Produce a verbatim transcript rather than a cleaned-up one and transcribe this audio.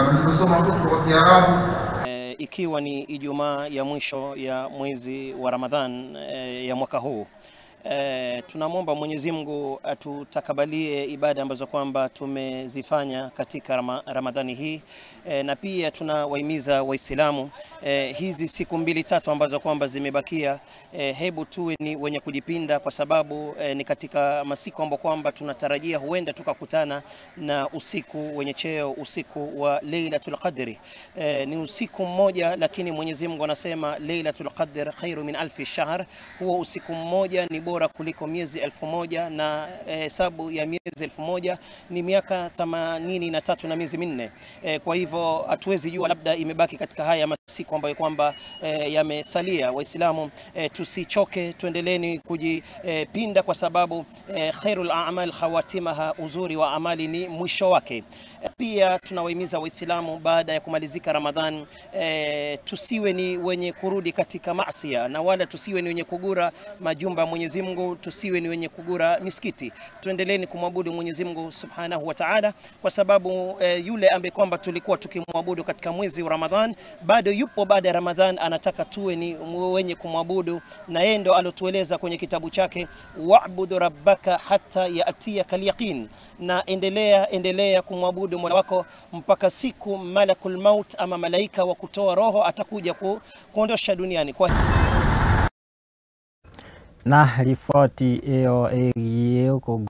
tulivyosoma khutba kwa Kiarabu. E, ikiwa ni Ijumaa ya mwisho ya mwezi wa Ramadhan e, ya mwaka huu, E, tunamwomba Mwenyezi Mungu atutakabalie ibada ambazo kwamba tumezifanya katika Rama, Ramadhani hii, e, na pia tunawahimiza Waislamu e, hizi siku mbili tatu ambazo kwamba zimebakia, e, hebu tuwe ni wenye kujipinda, kwa sababu e, ni katika masiku ambapo kwamba tunatarajia huenda tukakutana na usiku wenye cheo, usiku wa Lailatul Qadri. E, ni usiku mmoja, lakini Mwenyezi Mungu anasema Lailatul Qadr khairu min alfi shahr, huo usiku mmoja ni bora kuliko miezi elfu moja, na hesabu e, ya miezi elfu moja ni miaka themanini na tatu na miezi minne. E, kwa hivyo hatuwezi jua, labda imebaki katika haya masiku ambayo kwamba e, yamesalia. Waislamu e, tusichoke, tuendeleni kujipinda, e, kwa sababu e, khairul a'mal khawatimaha, uzuri wa amali ni mwisho wake. E, pia tunawahimiza Waislamu baada ya kumalizika Ramadhan, e, tusiwe ni wenye kurudi katika maasi, na wala tusiwe ni wenye kugura majumba Mwenyezi Mungu, tusiwe ni wenye kugura misikiti. Tuendeleeni kumwabudu Mwenyezi Mungu Subhanahu wa Ta'ala, kwa sababu e, yule ambaye kwamba tulikuwa tukimwabudu katika mwezi wa Ramadhan bado yupo baada ya Ramadhan, anataka tuwe ni wenye kumwabudu, na yeye ndo alotueleza kwenye kitabu chake, wa'budu rabbaka hatta ya'tiyaka al-yaqin, na endelea endelea kumwabudu Mola wako mpaka siku malakul maut, ama malaika wa kutoa roho atakuja ku, kuondosha duniani. Kwa na ripoti hiyo iliyo